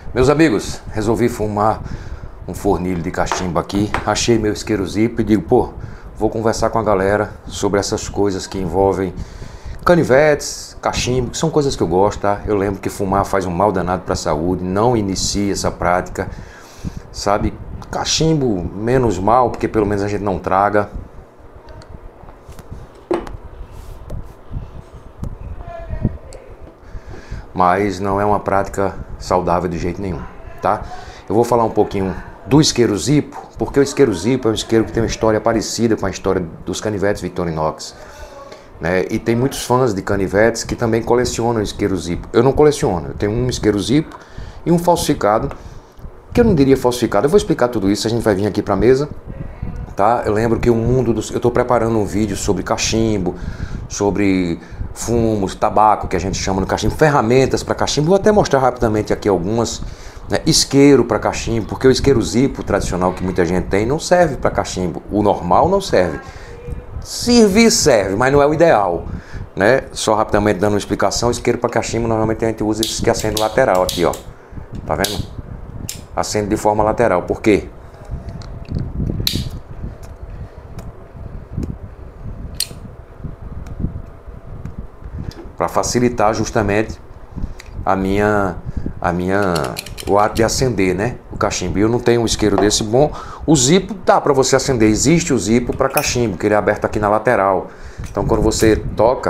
Meus amigos, resolvi fumar um fornilho de cachimbo aqui. Achei meu isqueiro Zippo e digo, pô, vou conversar com a galera sobre essas coisas que envolvem canivetes, cachimbo, que são coisas que eu gosto, tá? Eu lembro que fumar faz um mal danado para a saúde, não inicie essa prática, sabe? Cachimbo menos mal, porque pelo menos a gente não traga. Mas não é uma prática saudável de jeito nenhum, tá? Eu vou falar um pouquinho do isqueiro Zippo, porque o isqueiro Zippo é um isqueiro que tem uma história parecida com a história dos canivetes Victorinox, né? E tem muitos fãs de canivetes que também colecionam isqueiro Zippo. Eu não coleciono, eu tenho um isqueiro Zippo e um falsificado, que eu não diria falsificado. Eu vou explicar tudo isso, a gente vai vir aqui para a mesa, tá? Eu lembro que o mundo dos... Eu estou preparando um vídeo sobre cachimbo, sobre fumos, tabaco, que a gente chama no cachimbo, ferramentas para cachimbo. Vou até mostrar rapidamente aqui algumas, né? Isqueiro para cachimbo, porque o isqueiro Zippo tradicional que muita gente tem não serve para cachimbo. O normal não serve. Servir serve, mas não é o ideal, né? Só rapidamente dando uma explicação, isqueiro para cachimbo normalmente a gente usa esses que acendem lateral aqui, ó. Tá vendo? Acende de forma lateral. Por quê? Para facilitar justamente o ato de acender, né? O cachimbo. Eu não tenho um isqueiro desse bom. O Zippo dá para você acender. Existe o Zippo para cachimbo, que ele é aberto aqui na lateral. Então quando você toca,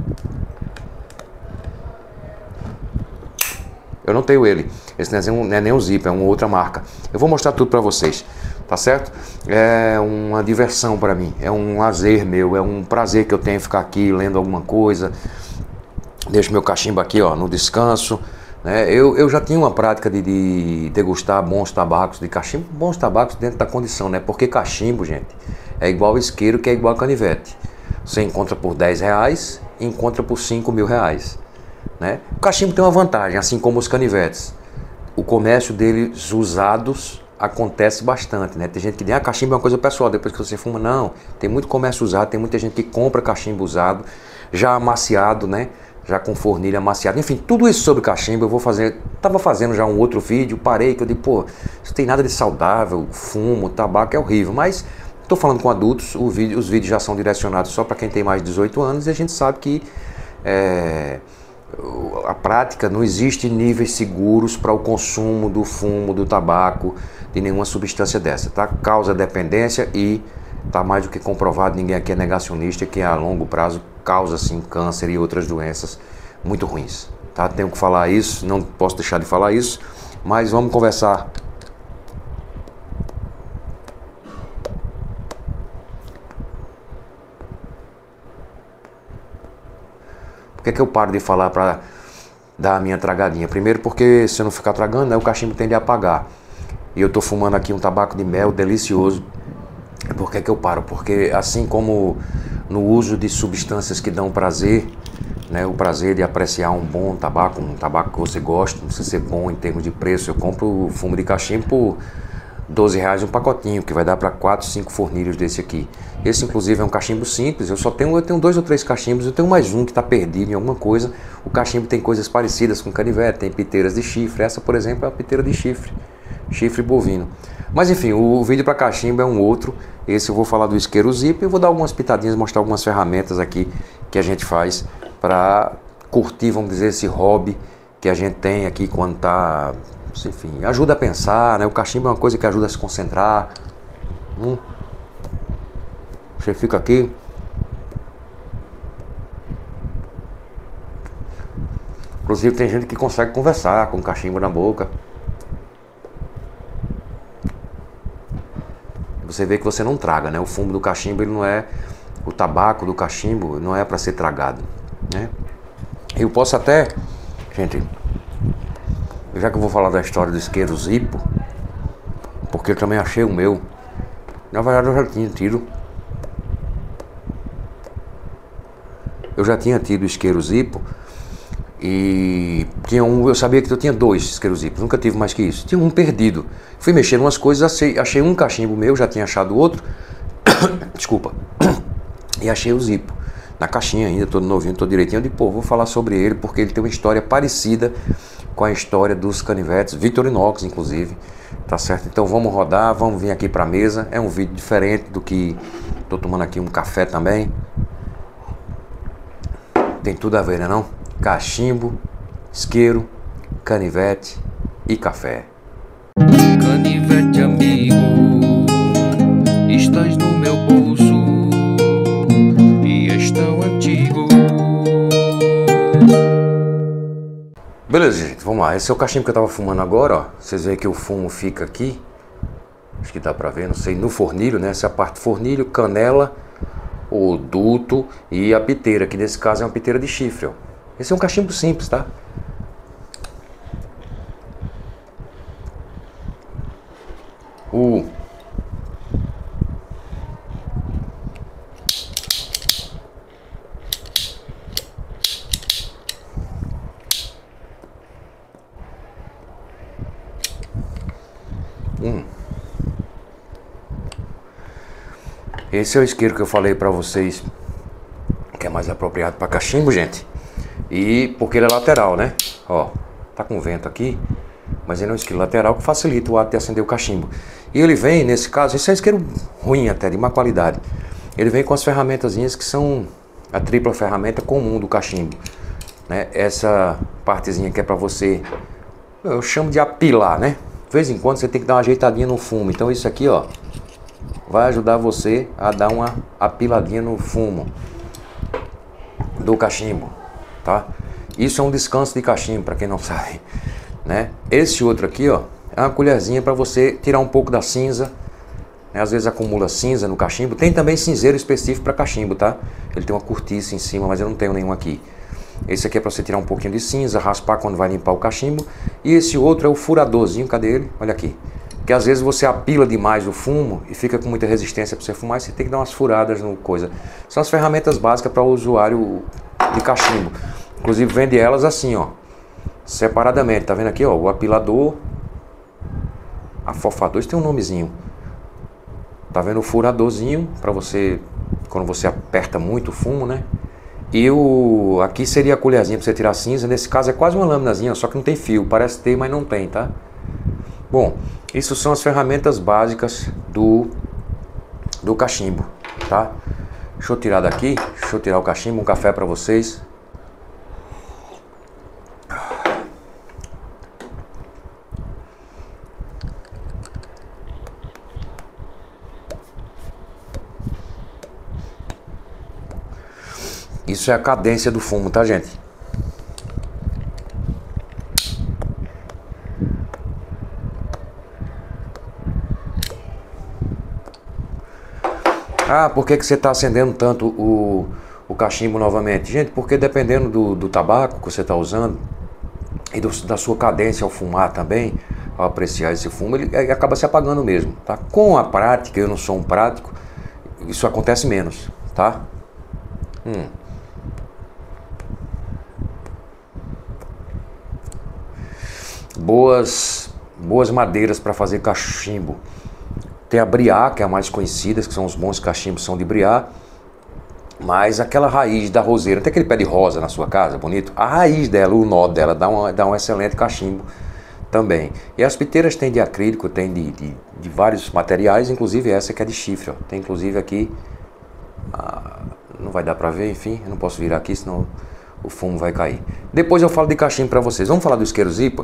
eu não tenho ele. Esse não é nem o Zippo, é uma outra marca. Eu vou mostrar tudo para vocês, tá certo? É uma diversão para mim, é um lazer meu, é um prazer que eu tenho ficar aqui lendo alguma coisa. Deixo meu cachimbo aqui, ó, no descanso, né? Eu já tinha uma prática de degustar bons tabacos de cachimbo, bons tabacos dentro da condição, né? Porque cachimbo, gente, é igual isqueiro, que é igual canivete. Você encontra por R$10 e encontra por R$5.000, né? O cachimbo tem uma vantagem, assim como os canivetes. O comércio deles usados acontece bastante, né? Tem gente que diz, cachimbo é uma coisa pessoal, depois que você fuma. Não, tem muito comércio usado, tem muita gente que compra cachimbo usado, já amaciado, né? Já com fornilha amaciada, enfim, tudo isso sobre cachimbo eu vou fazer. Tava fazendo já um outro vídeo, parei, que eu digo, pô, isso tem nada de saudável, fumo, tabaco é horrível, mas tô falando com adultos, os vídeos já são direcionados só para quem tem mais de 18 anos e a gente sabe que a prática não existe níveis seguros para o consumo do fumo, do tabaco, de nenhuma substância dessa, tá? Causa dependência e tá mais do que comprovado, ninguém aqui é negacionista, que a longo prazo causa sim câncer e outras doenças muito ruins, tá? Tenho que falar isso, não posso deixar de falar isso, mas vamos conversar. Por que eu paro de falar para dar a minha tragadinha? Primeiro porque se eu não ficar tragando, né, o cachimbo tende a apagar. E eu tô fumando aqui um tabaco de mel delicioso. Por que eu paro? Porque assim como no uso de substâncias que dão prazer, né, o prazer de apreciar um bom tabaco, um tabaco que você gosta, não precisa ser bom em termos de preço. Eu compro fumo de cachimbo por R$12 um pacotinho, que vai dar para 4, 5 fornilhos desse aqui. Esse inclusive é um cachimbo simples, eu tenho 2 ou 3 cachimbos, eu tenho mais um que está perdido em alguma coisa. O cachimbo tem coisas parecidas com canivete, tem piteiras de chifre, essa por exemplo é a piteira de chifre bovino. Mas enfim, o vídeo para cachimbo é um outro. Esse eu vou falar do isqueiro Zippo e vou dar algumas pitadinhas, mostrar algumas ferramentas aqui que a gente faz para curtir, vamos dizer, esse hobby que a gente tem aqui quando tá, enfim, ajuda a pensar, né? O cachimbo é uma coisa que ajuda a se concentrar. Você fica aqui. Inclusive tem gente que consegue conversar com o cachimbo na boca. Você vê que você não traga, né? O fumo do cachimbo, ele não é... O tabaco do cachimbo não é para ser tragado, né? Eu posso até... Gente, já que eu vou falar da história do isqueiro Zippo, porque eu também achei o meu. Na verdade eu já tinha tido. Eu já tinha tido o isqueiro Zippo. E tinha eu sabia que eu tinha 2 isqueiros Zippo, nunca tive mais que isso. Tinha um perdido. Fui mexer em umas coisas, achei um cachimbo meu, já tinha achado outro. Desculpa. E achei o Zippo na caixinha ainda, todo novinho, todo direitinho. Eu disse, pô, vou falar sobre ele porque ele tem uma história parecida com a história dos canivetes, Victorinox inclusive, tá certo? Então vamos rodar, vamos vir aqui para a mesa. É um vídeo diferente do que tô tomando aqui um café também. Tem tudo a ver, né não? Cachimbo, isqueiro, canivete e café. Canivete amigo, estás no meu bolso e és tão antigo. Beleza, gente, vamos lá. Esse é o cachimbo que eu tava fumando agora, ó. Vocês veem que o fumo fica aqui. Acho que dá pra ver, não sei, no fornilho, né? Essa é a parte do fornilho, canela, o duto e a piteira, que nesse caso é uma piteira de chifre, ó. Esse é um cachimbo simples, tá? Esse é o isqueiro que eu falei pra vocês, que é mais apropriado para cachimbo, gente. E porque ele é lateral, né? Ó, tá com vento aqui, mas ele é um isqueiro lateral que facilita o ato de acender o cachimbo. E ele vem, nesse caso, esse é um isqueiro ruim até, de má qualidade. Ele vem com as ferramentazinhas que são a tripla ferramenta comum do cachimbo, né? Essa partezinha que é para você, eu chamo de apilar, né? De vez em quando você tem que dar uma ajeitadinha no fumo. Então isso aqui, ó, vai ajudar você a dar uma apiladinha no fumo do cachimbo, tá? Isso é um descanso de cachimbo, para quem não sabe, né? Esse outro aqui, ó, é uma colherzinha para você tirar um pouco da cinza, né? Às vezes acumula cinza no cachimbo. Tem também cinzeiro específico para cachimbo, tá? Ele tem uma cortiça em cima, mas eu não tenho nenhum aqui. Esse aqui é para você tirar um pouquinho de cinza, raspar quando vai limpar o cachimbo. E esse outro é o furadorzinho, cadê ele? Olha aqui. Que às vezes você apila demais o fumo e fica com muita resistência para você fumar, e você tem que dar umas furadas no coisa. São as ferramentas básicas para o usuário de cachimbo. Inclusive vende elas assim, ó, separadamente. Tá vendo aqui, ó, o apilador, afofador, isso tem um nomezinho. Tá vendo o furadorzinho para você, quando você aperta muito o fumo, né? E o aqui seria a colherzinha para você tirar a cinza. Nesse caso é quase uma lâminazinha, só que não tem fio. Parece ter, mas não tem, tá? Bom, isso são as ferramentas básicas do cachimbo, tá? Deixa eu tirar daqui, deixa eu tirar o cachimbo, um café para vocês. Isso é a cadência do fumo, tá, gente? Ah, por que você está acendendo tanto o cachimbo novamente? Gente, porque dependendo do tabaco que você está usando e da sua cadência ao fumar também, ao apreciar esse fumo, ele acaba se apagando mesmo, tá? Com a prática, eu não sou um prático, isso acontece menos, tá? Boas madeiras para fazer cachimbo. Tem a briar, que é a mais conhecida, que são os bons cachimbos, são de briar. Mas aquela raiz da roseira, tem aquele pé de rosa na sua casa, bonito? A raiz dela, o nó dela, dá um excelente cachimbo também. E as piteiras tem de acrílico, tem de vários materiais, inclusive essa que é de chifre, ó. Tem inclusive aqui, não vai dar pra ver, enfim, eu não posso virar aqui, senão o fumo vai cair. Depois eu falo de cachimbo pra vocês. Vamos falar do isqueiro Zipa?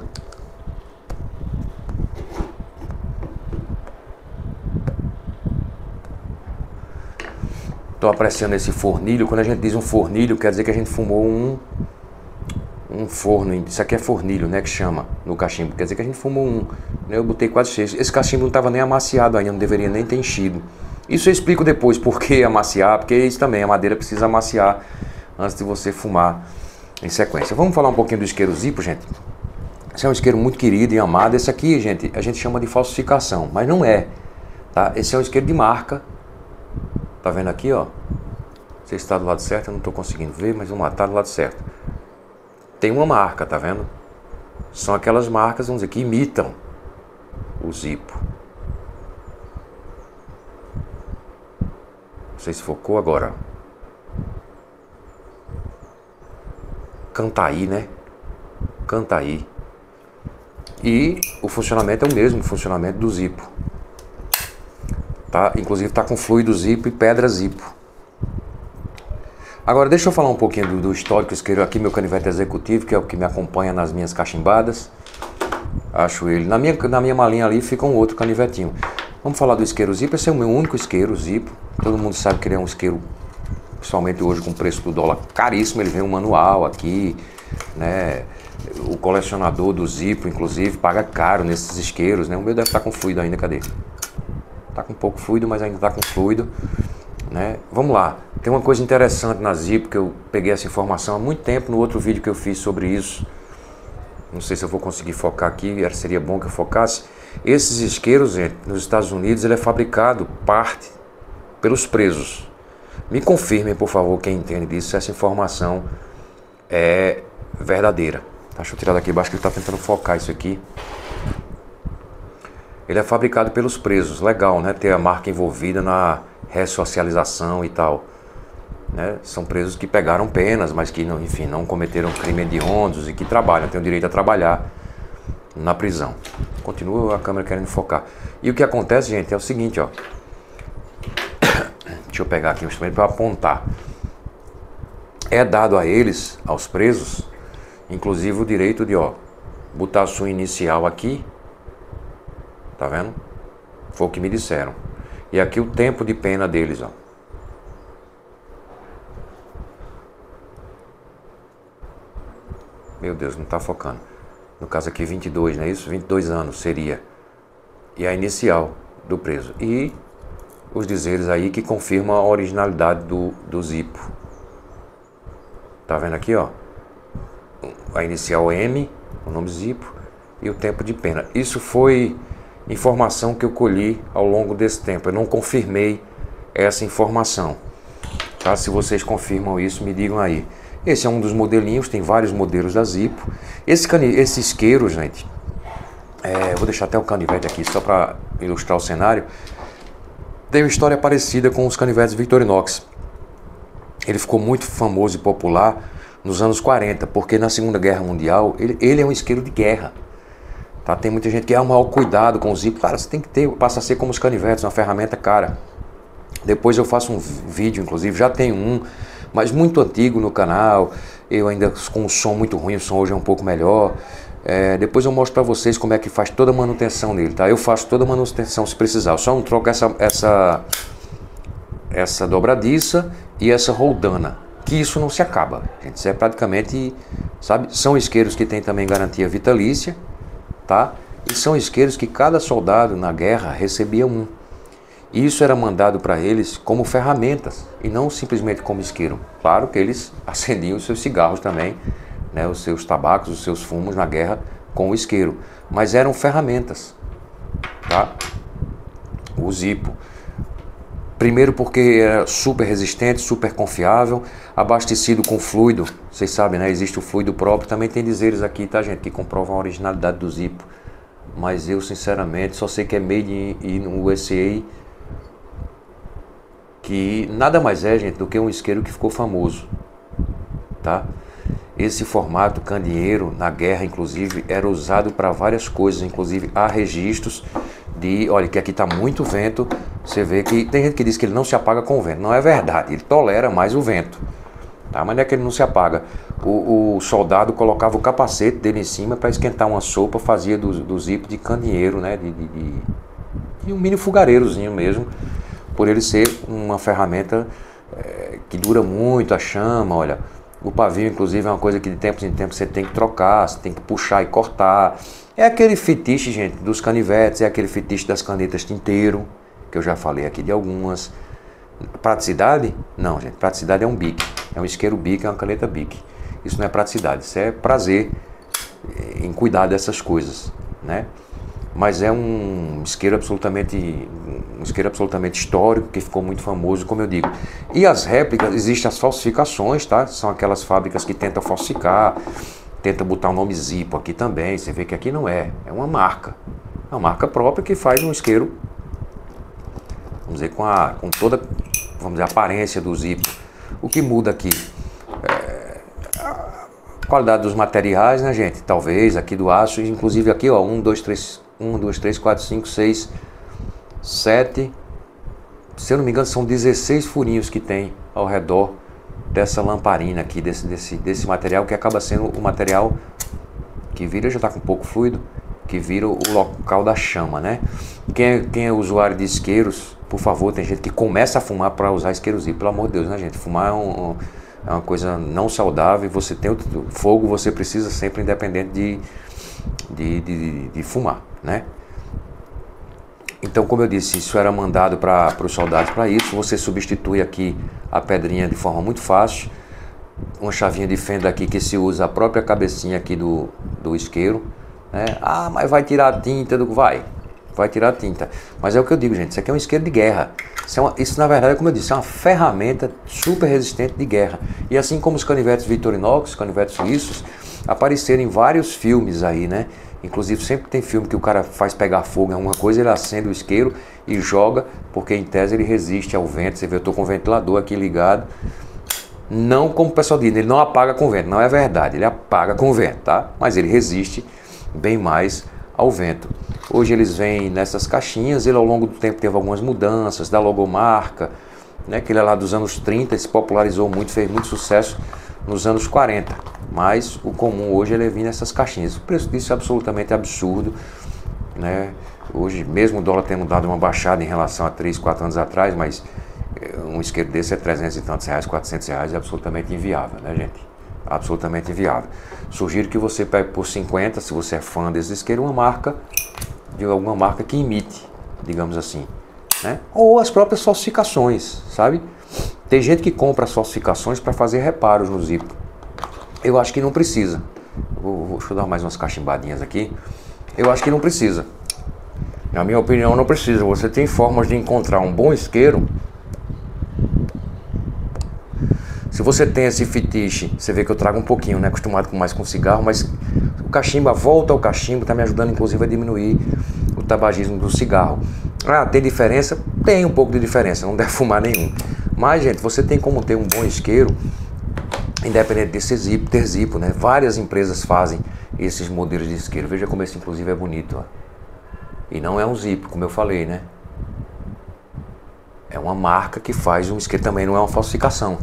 Estou apreciando esse fornilho. Quando a gente diz um fornilho, quer dizer que a gente fumou um forno. Isso aqui é fornilho, né, que chama no cachimbo. Quer dizer que a gente fumou um. Eu botei quase cheio. Esse cachimbo não estava nem amaciado ainda, não deveria nem ter enchido. Isso eu explico depois por que amaciar, porque isso também, a madeira precisa amaciar antes de você fumar em sequência. Vamos falar um pouquinho do isqueiro Zipo, gente. Esse é um isqueiro muito querido e amado. Esse aqui, gente, a gente chama de falsificação, mas não é, tá? Esse é um isqueiro de marca. Tá vendo aqui, ó? Não sei se está do lado certo, eu não estou conseguindo ver, mas vamos lá, tá do lado certo. Tem uma marca, tá vendo? São aquelas marcas, vamos dizer, que imitam o Zipo. Não sei se focou agora. Cantaí, né? Cantaí. E o funcionamento é o mesmo, o funcionamento do Zippo. Tá? Inclusive está com fluido Zippo e pedra Zippo. Agora deixa eu falar um pouquinho do histórico isqueiro aqui, meu canivete executivo, que é o que me acompanha nas minhas cachimbadas. Acho ele. Na minha malinha ali fica um outro canivetinho. Vamos falar do isqueiro Zippo. Esse é o meu único isqueiro Zippo. Todo mundo sabe que ele é um isqueiro, principalmente hoje com o preço do dólar caríssimo. Ele vem um manual aqui, né? O colecionador do Zippo, inclusive, paga caro nesses isqueiros, né? O meu deve estar com fluido ainda, cadê? Tá com pouco fluido, mas ainda tá com fluido, né? Vamos lá. Tem uma coisa interessante na Zippo que eu peguei essa informação há muito tempo no outro vídeo que eu fiz sobre isso. Não sei se eu vou conseguir focar aqui, seria bom que eu focasse. Esses isqueiros, gente, nos Estados Unidos, ele é fabricado parte pelos presos. Me confirmem, por favor, quem entende disso, se essa informação é verdadeira. Tá, deixa eu tirar daqui embaixo que ele está tentando focar isso aqui. Ele é fabricado pelos presos. Legal, né? Ter a marca envolvida na ressocialização e tal. Né? São presos que pegaram penas, mas que, não, enfim, não cometeram crime hediondos e que trabalham, têm o direito a trabalhar na prisão. Continua a câmera querendo focar. E o que acontece, gente, é o seguinte, ó. Deixa eu pegar aqui um instrumento para apontar. É dado a eles, aos presos, inclusive o direito de, ó, botar a sua inicial aqui. Tá vendo? Foi o que me disseram. E aqui o tempo de pena deles, ó. Meu Deus, não tá focando. No caso aqui 22, não é isso? 22 anos seria. E a inicial do preso. E os dizeres aí que confirmam a originalidade do Zippo. Tá vendo aqui, ó? A inicial M, o nome Zippo e o tempo de pena. Isso foi informação que eu colhi ao longo desse tempo. Eu não confirmei essa informação. Tá? Se vocês confirmam isso, me digam aí. Esse é um dos modelinhos, tem vários modelos da Zippo. Esse isqueiro, gente, vou deixar até o canivete aqui só para ilustrar o cenário. Tem uma história parecida com os canivetes Victorinox. Ele ficou muito famoso e popular nos anos 40, porque na Segunda Guerra Mundial ele é um isqueiro de guerra. Tá? Tem muita gente que um maior cuidado com o Zippo. Cara, você tem que ter, passa a ser como os canivetes, uma ferramenta cara. Depois eu faço um vídeo, inclusive, já tem um, mas muito antigo no canal, eu ainda com um som muito ruim, o som hoje é um pouco melhor. Depois eu mostro para vocês como é que faz toda a manutenção dele, tá? Eu faço toda a manutenção se precisar, eu só não troco essa dobradiça e essa roldana, que isso não se acaba, gente. Isso é praticamente, sabe, são isqueiros que tem também garantia vitalícia, tá? E são isqueiros que cada soldado na guerra recebia um. E isso era mandado para eles como ferramentas e não simplesmente como isqueiro. Claro que eles acendiam os seus cigarros também, né, os seus tabacos, os seus fumos na guerra com o isqueiro. Mas eram ferramentas, tá? O Zippo. Primeiro porque era super resistente, super confiável, abastecido com fluido. Vocês sabem, né? Existe o fluido próprio. Também tem dizeres aqui, tá, gente, que comprovam a originalidade do Zippo. Mas eu, sinceramente, só sei que é made in USA, que nada mais é, gente, do que um isqueiro que ficou famoso, tá? Esse formato candeeiro na guerra, inclusive, era usado para várias coisas, inclusive há registros de, olha, que aqui tá muito vento, você vê que tem gente que diz que ele não se apaga com o vento. Não é verdade, ele tolera mais o vento, tá? Mas não é que ele não se apaga. O soldado colocava o capacete dele em cima para esquentar uma sopa, fazia do Zippo de candeeiro, né? De um mini fogareirozinho mesmo, por ele ser uma ferramenta que dura muito a chama. Olha, o pavio, inclusive, é uma coisa que de tempos em tempos você tem que trocar, você tem que puxar e cortar. É aquele fetiche, gente, dos canivetes, é aquele fetiche das canetas tinteiro, que eu já falei aqui de algumas. Praticidade? Não, gente, praticidade é um bique, é um isqueiro bique, é uma caneta bique. Isso não é praticidade, isso é prazer em cuidar dessas coisas, né? Mas é um isqueiro absolutamente histórico, que ficou muito famoso, como eu digo. E as réplicas, existem as falsificações, tá? São aquelas fábricas que tentam falsificar, tentam botar o nome Zippo aqui também. Você vê que aqui não é uma marca. É uma marca própria que faz um isqueiro, vamos dizer, com toda, vamos dizer, a aparência do Zippo. O que muda aqui? Qualidade dos materiais, né, gente? Talvez aqui do aço, inclusive aqui, ó, 1, 2, 3, 4, 5, 6, 7. Se eu não me engano, são 16 furinhos que tem ao redor dessa lamparina aqui, desse material, que acaba sendo o material que vira, já está com pouco fluido, que vira o local da chama, né? Quem é usuário de isqueiros, por favor, tem gente que começa a fumar para usar isqueiros zíper, pelo amor de Deus, né, gente? Fumar é uma coisa não saudável. Você tem o fogo, você precisa sempre, independente de fumar, né? Então, como eu disse, isso era mandado para os soldados para isso. Você substitui aqui a pedrinha de forma muito fácil. Uma chavinha de fenda aqui que se usa a própria cabecinha aqui do isqueiro, né? Ah, mas vai tirar a tinta do... Vai tirar a tinta. Mas é o que eu digo, gente, isso aqui é um isqueiro de guerra. Isso na verdade, como eu disse, é uma ferramenta super resistente de guerra. E assim como os canivetes Victorinox, canivetes suíços, apareceram em vários filmes aí, né? Inclusive sempre tem filme que o cara faz pegar fogo em alguma coisa, ele acende o isqueiro e joga, porque em tese ele resiste ao vento. Você vê, eu estou com o ventilador aqui ligado. Não como o pessoal diz, ele não apaga com vento. Não é verdade, ele apaga com vento, tá? Mas ele resiste bem mais ao vento. Hoje eles vêm nessas caixinhas. Ele ao longo do tempo teve algumas mudanças da logomarca, né, que ele é lá dos anos 30, se popularizou muito, fez muito sucesso nos anos 40, mas o comum hoje é vir nessas caixinhas. O preço disso é absolutamente absurdo, né? Hoje mesmo o dólar tendo dado uma baixada em relação a 3, 4 anos atrás, mas um isqueiro desse é 300 e tantos reais, 400 reais, é absolutamente inviável, né, gente? Absolutamente inviável. Sugiro que você pegue por 50, se você é fã desse isqueiro, uma marca, de alguma marca que imite, digamos assim, né? Ou as próprias falsificações, sabe? Tem gente que compra as falsificações para fazer reparos no Zippo. Eu acho que não precisa. Deixa eu dar mais umas cachimbadinhas aqui. Eu acho que não precisa. Na minha opinião, não precisa. Você tem formas de encontrar um bom isqueiro. Se você tem esse fetiche, você vê que eu trago um pouquinho, né? Acostumado mais com cigarro, mas o cachimbo, a volta ao cachimbo, está me ajudando inclusive a diminuir o tabagismo do cigarro. Ah, tem diferença? Tem um pouco de diferença, não deve fumar nenhum. Mas, gente, você tem como ter um bom isqueiro, independente desse Zippo, ter Zippo, né? Várias empresas fazem esses modelos de isqueiro. Veja como esse, inclusive, é bonito, ó. E não é um Zippo, como eu falei, né? É uma marca que faz um isqueiro, também não é uma falsificação.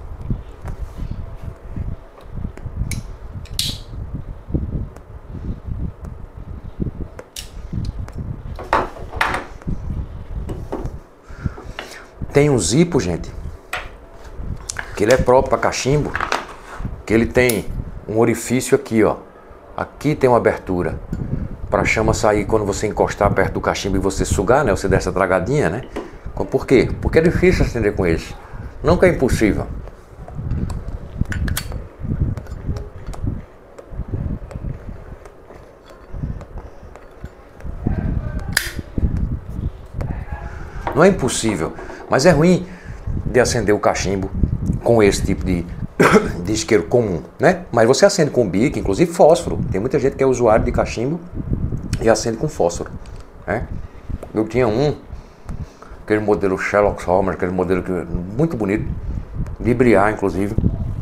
Tem um Zippo, gente, que ele é próprio para cachimbo, que ele tem um orifício aqui, ó. Aqui tem uma abertura para a chama sair quando você encostar perto do cachimbo e você sugar, né? Você der essa tragadinha, né? Por quê? Porque é difícil acender com esse. Nunca é impossível. Não é impossível, mas é ruim de acender o cachimbo com esse tipo de isqueiro comum, né? Mas você acende com bico, inclusive fósforo. Tem muita gente que é usuário de cachimbo e acende com fósforo, né? Eu tinha aquele modelo Sherlock Holmes, aquele modelo muito bonito, de briar, inclusive.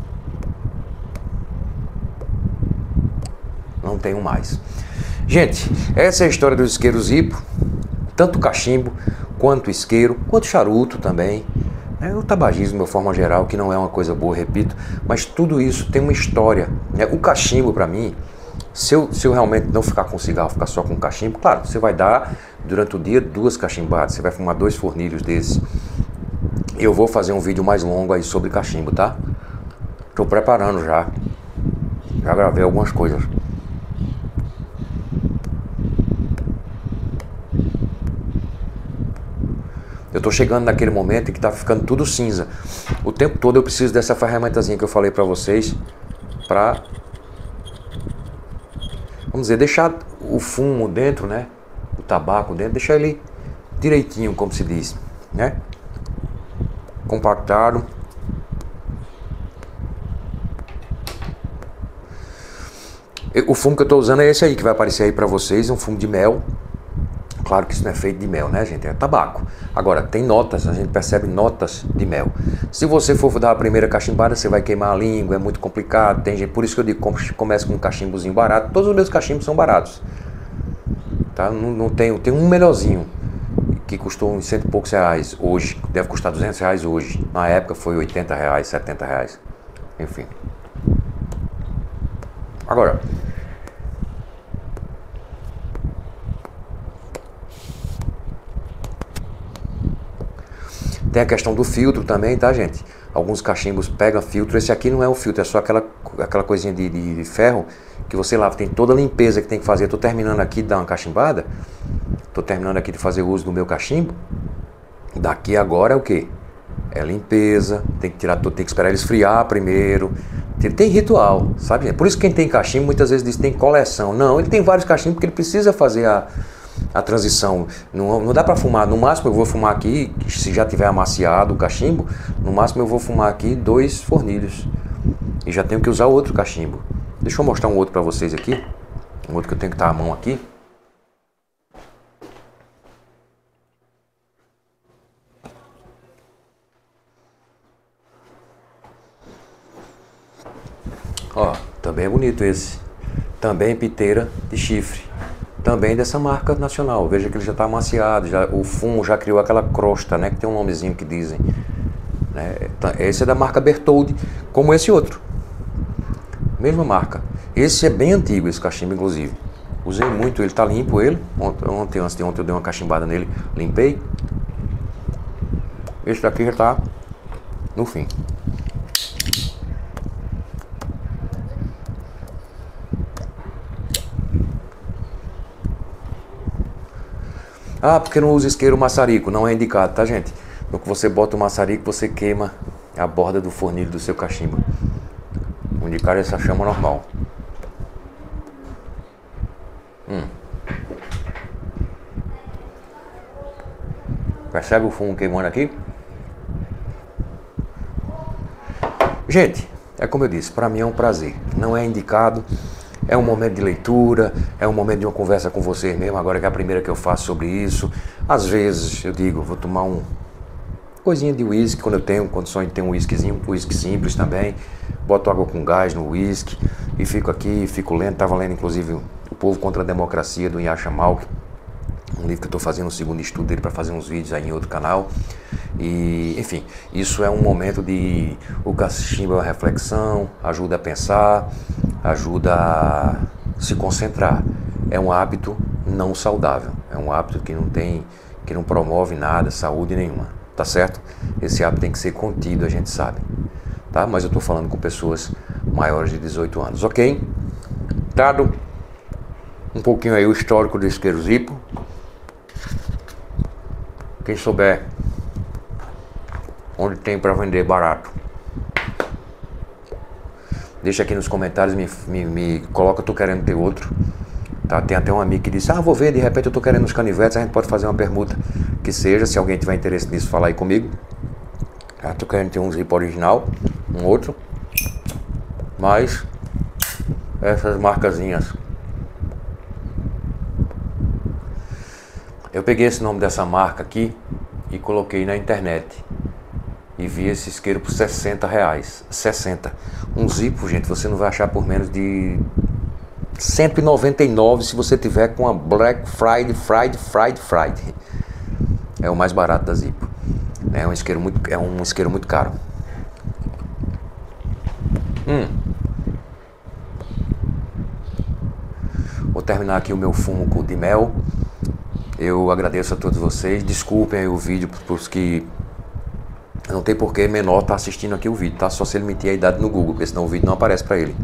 Não tenho mais. Gente, essa é a história do isqueiro Zippo, tanto cachimbo, quanto isqueiro, quanto charuto também. O tabagismo, de forma geral, que não é uma coisa boa, repito, mas tudo isso tem uma história, né? O cachimbo, para mim, se eu realmente não ficar com cigarro, ficar só com cachimbo, claro, você vai dar, durante o dia, 2 cachimbadas, você vai fumar 2 fornilhos desses. Eu vou fazer um vídeo mais longo aí sobre cachimbo, tá? Tô preparando já gravei algumas coisas. Eu tô chegando naquele momento em que tá ficando tudo cinza. O tempo todo eu preciso dessa ferramentazinha que eu falei pra vocês, pra, vamos dizer, deixar o fumo dentro, né? O tabaco dentro, deixar ele direitinho, como se diz, né? Compactado. O fumo que eu tô usando é esse aí, que vai aparecer aí pra vocês, um fumo de mel. Claro que isso não é feito de mel, né, gente? É tabaco. Agora, tem notas, a gente percebe notas de mel. Se você for dar a primeira cachimbada, você vai queimar a língua, é muito complicado. Tem gente, por isso que eu digo, comece com um cachimbozinho barato. Todos os meus cachimbos são baratos. Tá? Não tem um melhorzinho, que custou uns cento e poucos reais hoje. Deve custar 200 reais hoje. Na época foi 80 reais, 70 reais. Enfim. Agora... tem a questão do filtro também, tá, gente? Alguns cachimbos pegam filtro. Esse aqui não é o filtro, é só aquela coisinha de ferro que você lava. Tem toda a limpeza que tem que fazer. Tô terminando aqui de dar uma cachimbada. Tô terminando aqui de fazer uso do meu cachimbo. Daqui agora é o quê? É limpeza. Tem que tirar tudo, tem que esperar ele esfriar primeiro. Tem ritual, sabe? Por isso que quem tem cachimbo muitas vezes diz que tem coleção. Não, ele tem vários cachimbos porque ele precisa fazer a transição. Não dá para fumar. No máximo eu vou fumar aqui, se já tiver amaciado o cachimbo, no máximo eu vou fumar aqui 2 fornilhos. E já tenho que usar outro cachimbo. Deixa eu mostrar um outro para vocês aqui. Um outro que eu tenho que estar à mão aqui. Ó, também é bonito esse. Também piteira de chifre. Também dessa marca nacional. Veja que ele já está amaciado, o fumo já criou aquela crosta, né? Que tem um nomezinho que dizem. Né? Esse é da marca Bertoldi, como esse outro. Mesma marca. Esse é bem antigo, esse cachimbo, inclusive. Usei muito, ele está limpo, ele. Antes de ontem eu dei uma cachimbada nele, limpei. Esse daqui já está no fim. Ah, porque não usa isqueiro maçarico? Não é indicado, tá, gente? No que você bota o maçarico, você queima a borda do fornilho do seu cachimbo. O indicado é essa chama normal. Percebe o fumo queimando aqui? Gente, é como eu disse, para mim é um prazer. Não é indicado. É um momento de leitura, é um momento de uma conversa com vocês mesmo, agora que é a primeira que eu faço sobre isso. Às vezes eu digo, vou tomar um coisinha de uísque quando sonho tem um uísquezinho, um uísque simples também. Boto água com gás no uísque e fico aqui, fico lendo. Estava lendo inclusive O Povo contra a Democracia, do Yasha Malk, um livro que eu estou fazendo o segundo estudo dele para fazer uns vídeos aí em outro canal. E, enfim, isso é um momento de... O cachimbo é uma reflexão, ajuda a pensar, ajuda a se concentrar. É um hábito não saudável, é um hábito que não promove nada, saúde nenhuma, tá certo? Esse hábito tem que ser contido, a gente sabe, tá? Mas eu estou falando com pessoas maiores de 18 anos, ok? Dado um pouquinho aí o histórico do isqueiro Zippo. Quem souber onde tem para vender barato, deixa aqui nos comentários, me coloca, eu tô querendo ter outro. Tá? Tem até um amigo que disse, vou ver, de repente eu tô querendo os canivetes, a gente pode fazer uma permuta que seja, se alguém tiver interesse nisso, falar aí comigo. Tô querendo ter um Zippo original, um outro, mas essas marcazinhas. Eu peguei esse nome dessa marca aqui e coloquei na internet. E vi esse isqueiro por 60 reais. 60. Um Zippo, gente, você não vai achar por menos de 199 se você tiver com a Black Friday. É o mais barato da Zippo. É um isqueiro muito caro. Vou terminar aqui o meu fumo de mel. Eu agradeço a todos vocês. Desculpem aí o vídeo para os que... Não tem porquê menor estar assistindo aqui o vídeo, tá? Só se ele meter a idade no Google, porque senão o vídeo não aparece para ele.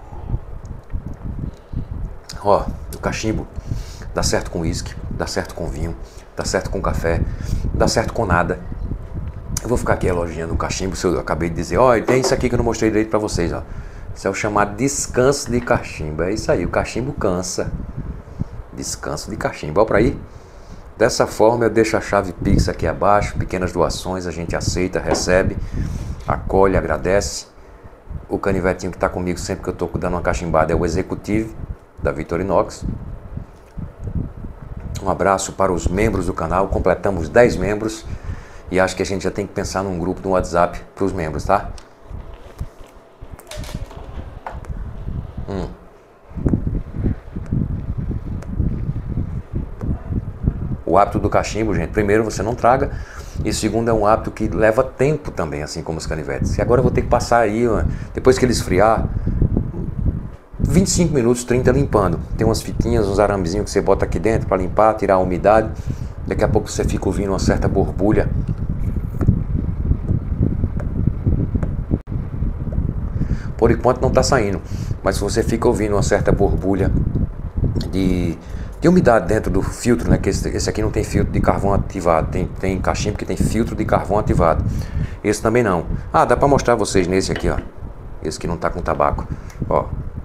Ó, o cachimbo dá certo com uísque, dá certo com vinho, dá certo com café, dá certo com nada. Eu vou ficar aqui elogiando o cachimbo, se eu acabei de dizer, tem isso aqui que eu não mostrei direito para vocês, ó. Isso é o chamado descanso de cachimbo. É isso aí, o cachimbo cansa. Descanso de cachimbo. Ó pra aí. Dessa forma eu deixo a chave Pix aqui abaixo, pequenas doações a gente aceita, recebe, acolhe, agradece. O canivetinho que está comigo sempre que eu estou dando uma cachimbada é o Executive, da Victorinox. Um abraço para os membros do canal. Completamos 10 membros. E acho que a gente já tem que pensar num grupo no WhatsApp para os membros, tá? O hábito do cachimbo, gente, primeiro você não traga. E segundo, é um hábito que leva tempo também, assim como os canivetes. E agora eu vou ter que passar aí, depois que ele esfriar, 25 minutos, 30 limpando. Tem umas fitinhas, uns aramezinhos que você bota aqui dentro para limpar, tirar a umidade. Daqui a pouco você fica ouvindo uma certa borbulha. Por enquanto não está saindo, mas se você fica ouvindo uma certa borbulha de umidade dentro do filtro, né? Que esse aqui não tem filtro de carvão ativado, tem cachimbo que tem filtro de carvão ativado. Esse também não. Ah, dá para mostrar vocês nesse aqui, ó. Esse que não tá com tabaco, ó.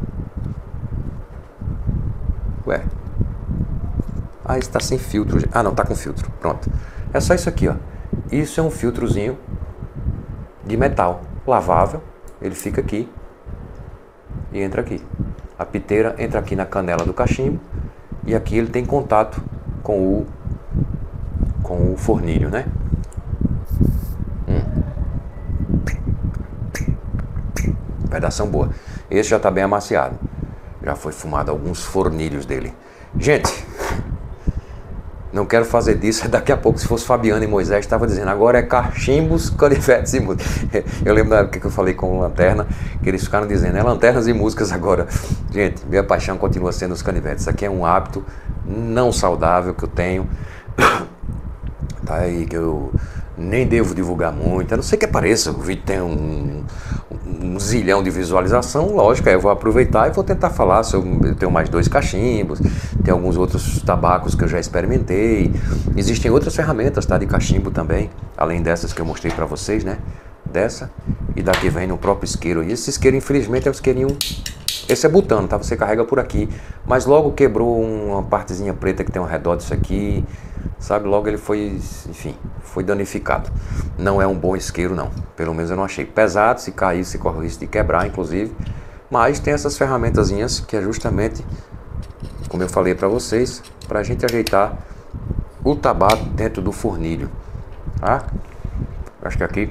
Ué. Ah, esse tá sem filtro. Ah, não, tá com filtro. Pronto. É só isso aqui, ó. Isso é um filtrozinho de metal lavável. Ele fica aqui e entra aqui. A piteira entra aqui na canela do cachimbo e aqui ele tem contato com o fornilho, né? Pedação boa. Esse já tá bem amaciado. Já foi fumado alguns fornilhos dele. Gente, não quero fazer disso. Daqui a pouco, se fosse Fabiano e Moisés, estava dizendo, agora é cachimbos, canivetes e músicas. Eu lembro da época que eu falei com o Lanterna, que eles ficaram dizendo, lanternas e músicas agora. Gente, minha paixão continua sendo os canivetes. Isso aqui é um hábito não saudável que eu tenho. Tá aí, que eu nem devo divulgar muito. A não sei que apareça, o vídeo tem um zilhão de visualização, lógico, aí eu vou aproveitar e vou tentar falar. Eu tenho mais 2 cachimbos, tem alguns outros tabacos que eu já experimentei. Existem outras ferramentas, tá, de cachimbo também, além dessas que eu mostrei para vocês, né? Dessa e da que vem no próprio isqueiro. E esse isqueiro, infelizmente, é o isqueirinho. Esse é butano, tá? Você carrega por aqui, mas logo quebrou uma partezinha preta que tem ao redor disso aqui, sabe? Logo ele foi, enfim, foi danificado. Não é um bom isqueiro, não. Pelo menos eu não achei. Pesado, se cair, se corre o risco de quebrar, inclusive. Mas tem essas ferramentazinhas que é justamente, como eu falei para vocês, para a gente ajeitar o tabaco dentro do fornilho, tá? Acho que aqui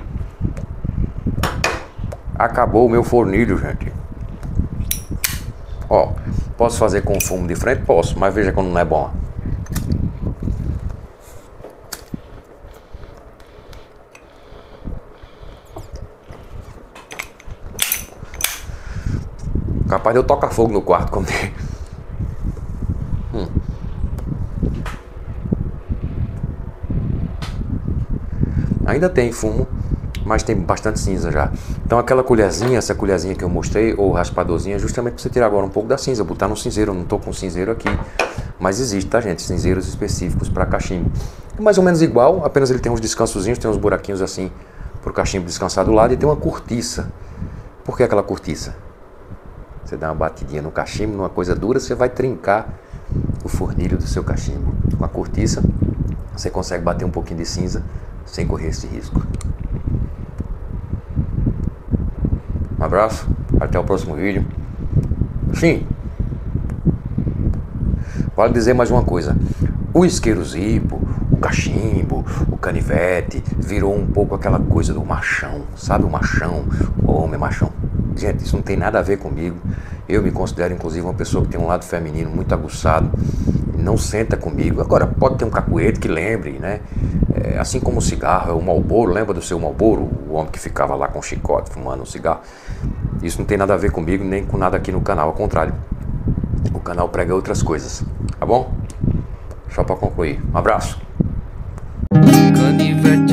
acabou o meu fornilho, gente. Ó, posso fazer com fumo de frente? Posso, mas veja quando não é bom. Capaz de eu tocar fogo no quarto quando Ainda tem fumo, mas tem bastante cinza já. Então aquela colherzinha, essa colherzinha que eu mostrei, ou raspadorzinha, justamente para você tirar agora um pouco da cinza, botar no cinzeiro. Eu não estou com cinzeiro aqui, mas existe, tá, gente? Cinzeiros específicos para cachimbo. É mais ou menos igual, apenas ele tem uns descansozinhos, tem uns buraquinhos assim para o cachimbo descansar do lado e tem uma cortiça. Por que aquela cortiça? Você dá uma batidinha no cachimbo, numa coisa dura, você vai trincar o fornilho do seu cachimbo. Com a cortiça, você consegue bater um pouquinho de cinza sem correr esse risco. Um abraço, até o próximo vídeo. Sim, vale dizer mais uma coisa. O isqueiro Zippo, o cachimbo, o canivete, virou um pouco aquela coisa do machão, sabe? O machão, o homem machão. Gente, isso não tem nada a ver comigo. Eu me considero, inclusive, uma pessoa que tem um lado feminino muito aguçado. Não senta comigo. Agora, pode ter um cacuete que lembre, né? Assim como o cigarro, é o Marlboro. Lembra do seu Marlboro? O homem que ficava lá com chicote, fumando um cigarro. Isso não tem nada a ver comigo, nem com nada aqui no canal. Ao contrário, o canal prega outras coisas. Tá bom? Só para concluir. Um abraço. Canivete